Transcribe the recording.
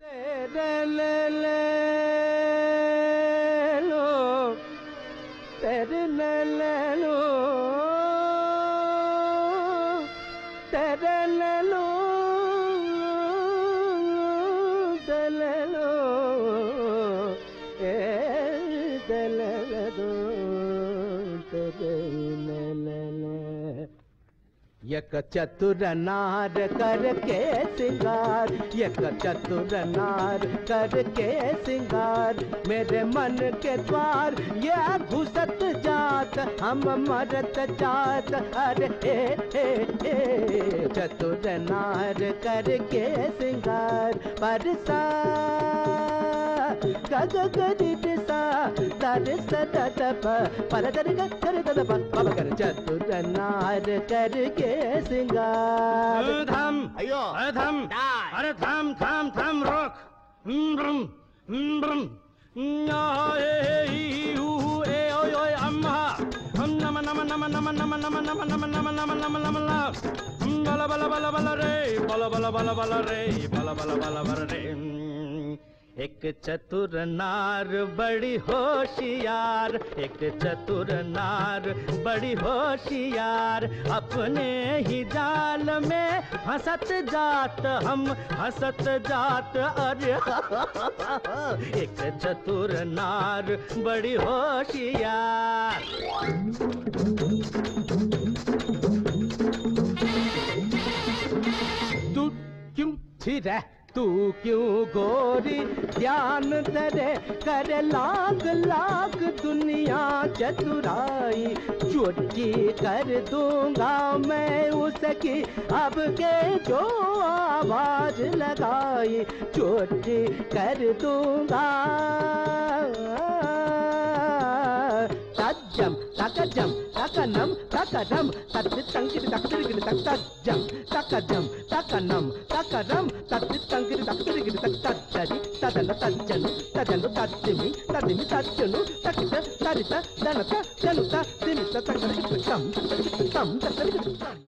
तेरे ले लो, तेरे ले लो, तेरे ले लो, तेरे लो, तेरे दो, तेरे ले लो। एक चतुर नार करके सिंगार, एक चतुर नार करके सिंगार, मेरे मन के द्वार ये घुसत जात, हम मरत जात। अरे चतुर नार करके सिंगार, परसा गग गरिद सा दरस ददप पर दर कर ददप बाबा कर। चतुर नार करके सिंगार। थम अयो थम अरे थम थम थम रोक। अम्मा नम नम नम नम नम नम नम नम नम नम नम नम बला बला बला बला रे बला बला बला बला रे बला बला बला बला रे। एक चतुर नार बड़ी होशियार, एक चतुर नार बड़ी होशियार, अपने ही जाल में हंसत जात, हम हंसत जात। अरे एक चतुर नार बड़ी होशियार। तू क्यों छिर है, तू क्यों गोरी ध्यान धरे, करे लाख लाख दुनिया चतुराई, चोटी कर दूंगा मैं उसकी अब के जो आवाज लगाई, चोटी कर दूंगा। तज्जम तकजम तकनम तकरम तत्तंगिर तकतिरिगिर तकजम तकजम तकनम तकरम तत्तंगिर तकतिरिगिर तकतरि तदन तज्जनु तदनु तज्जिमि तदिमि तज्जनु तकित तरित दनत जनुत दिमित तकरिगिर तम तकरिगिर तम।